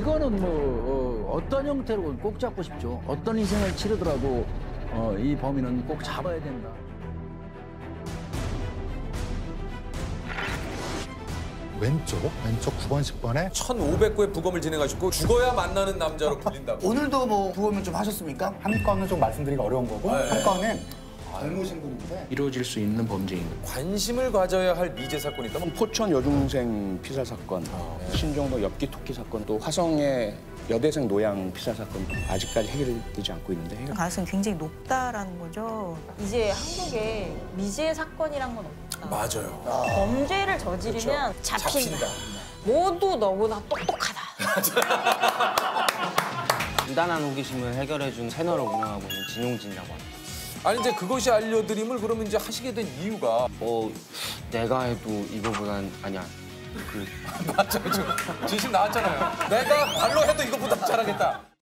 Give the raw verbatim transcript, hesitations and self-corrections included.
이거는 뭐 어, 어떤 형태로 꼭 잡고 싶죠. 어떤 인생을 치르더라도 어, 이 범인은 꼭 잡아야 된다. 왼쪽, 왼쪽 구 번, 십 번에 천오백 구의 부검을 진행하셨고 죽어야 만나는 남자로 불린다고. 오늘도 뭐 부검을 좀 하셨습니까? 한 건은 좀 말씀드리기 어려운 거고 네. 한 건은 젊으신 분인데 이루어질 수 있는 범죄인 거. 관심을 가져야 할 미제 사건이 있다면 포천 여중생 피살 사건, 신종도 엽기 토끼 사건, 또 화성의 여대생 노양 피살 사건 아직까지 해결되지 않고 있는데 해결... 가능성이 굉장히 높다라는 거죠. 이제 한국에 미제 사건이란 건 없다. 맞아요. 범죄를 저지르면 그렇죠. 잡힌다. 잡힌다. 모두 너보다 똑똑하다. 간단한 호기심을 해결해준 채널을 운영하고 있는 진용진이라고 합니다. 아니 이제 그것이 알려드림을 그러면 이제 하시게 된 이유가 뭐 내가 해도 이거보단 아니야. 그 맞죠, 지금 진심 나왔잖아요. 내가 발로 해도 이거보다 잘하겠다.